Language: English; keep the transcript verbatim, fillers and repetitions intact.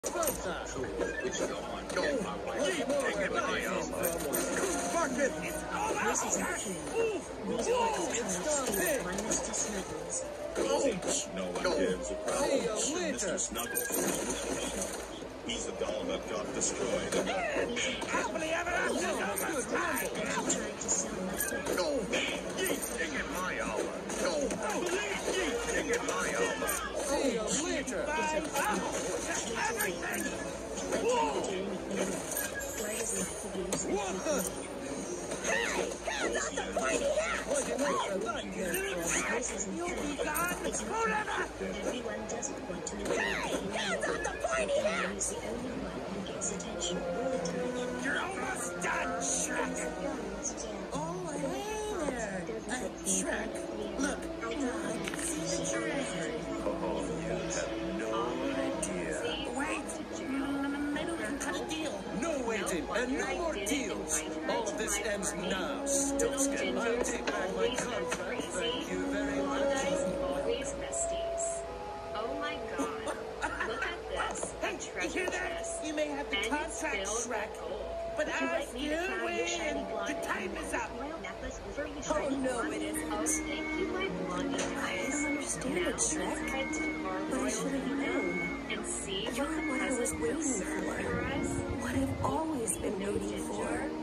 It's gone. Don't my wife. Keep taking my armor. Fuck it! It's all out! This is a key. These are the Mister Snuggles. No one gives a crap. Mister Snuggles. He's the doll that got destroyed. Happily ever after! Trying to sell my food. Go. Keep taking my armor. Go. Keep taking my armor. See you later! Everything! Why does life produce What the? Hey! Hands on the pointy hat! What do you make a lot here? This isn't You'll be fair. gone It's forever! Everyone doesn't want to include the Hands on the pointy hat! He's the only one who gets attention all the time. You're almost done, Shrek! Oh, hey there! Uh, Shrek, look, I can see the treasure. Oh, you have no idea. Wait! Mm, maybe we can cut a deal. No waiting, and no more deals. All of this ends now, Stiltskin. I'll take back my contract. Thank you very much. Always besties. Oh my god. Look at this. Hey, you hear that? You may have the And it's contract, filled with Shrek, gold. but Would you as like me to you crown your shiny win, blonde the time is up. royal necklace over your Oh, shiny no, blonde? it isn't. Oh, thank you, my blondie eyes. I don't understand it, Now Shrek. let's head to our But I royal should have kingdom known. and see You're what the what I was present waiting reserved for. for us. What I've always been waiting for.